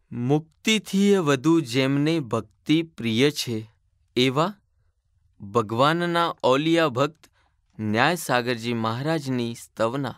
મુક્તિથી વધુ જેમને ભક્તિ પ્રિય છે એવા ભગવાનના ઓલિયા ભક્ત ન્યાયસાગરજી મહારાજની સ્તવના।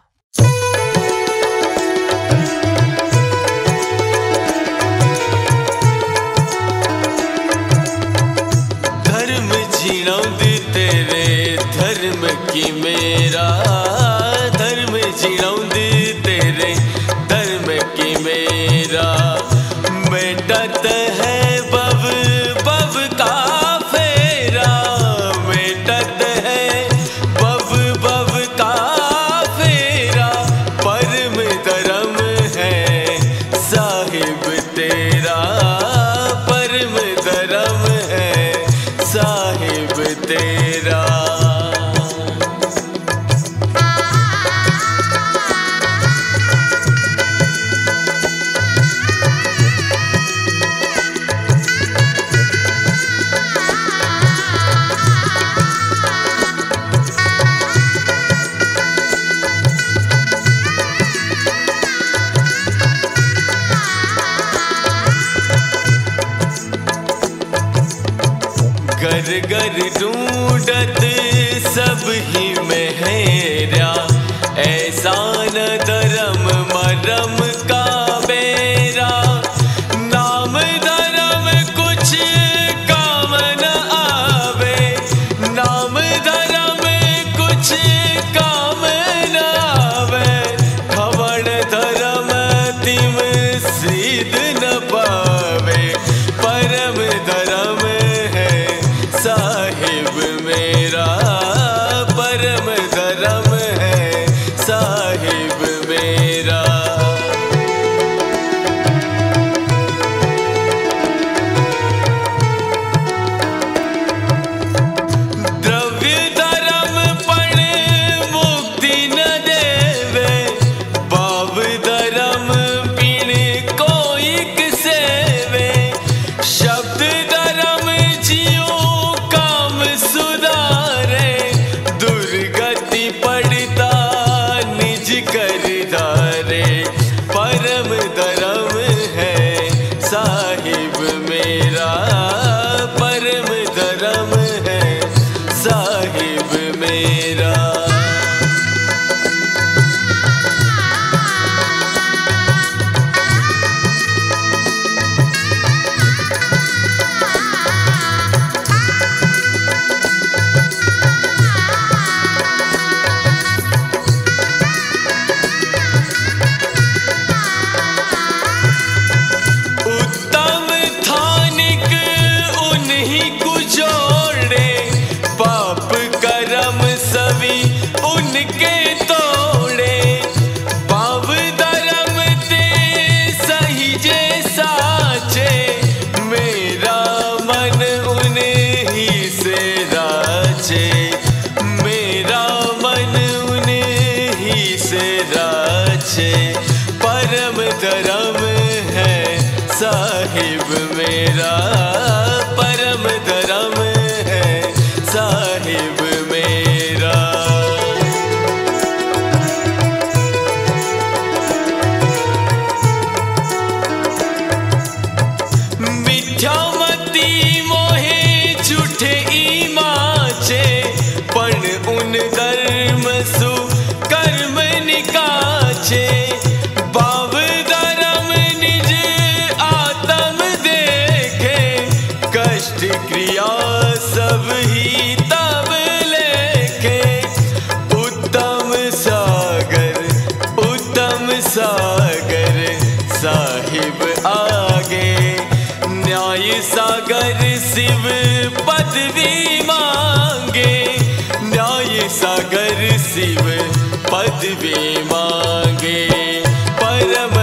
धर्म जीणौद तेरे धर्म की मेरा, धर्म जीणौद तेरे धर्म की मेरा। मेटत है बव बव का फेरा, मेटत है बव बव का फेरा। परम धर्म है साहिब तेरा, परम धर्म है साहिब तेरा। घर घर ढूंढत सब ही में हेरा, ऐसा न धर्म मरम का बेरा। नाम धर्म कुछ काम न आवे, नाम धर्म कुछ काम न आवे। हवन धर्म तिम सिद्ध न पावे, परम धर्म साहिब मेरा, परम धर्म है साहिब मेरा। द्रव्य धर्म पण मुक्ति न देवे, भाव धर्म पीण कोई सेवे। शब्द धर्म जियो सुधारे, दुर्गति पड़ता निज कर धारे। परम धर्म है साहिब मेरा, परम धर्म है साहिब मेरा। उनके तोड़े भाव धर्म ते सही जे साचे। मेरा मन उन्हीं से राचे, मेरा मन उन्हीं से राचे। परम धर्म है साहिब मेरा, परम धर्म है साहिब मेरा। मिथ्यामती मोहे झूठे ईमाचे, पण उन धर्म सु कर्म निकाचे। भाव धर्म निज आत्म देखे, कष्ट क्रिया सब ही तब लेखे। उत्तम सागर, उत्तम सागर साहिब आगे। न्याय सागर शिव पदवी मांगे, न्याय सागर शिव पदवी मांगे। परम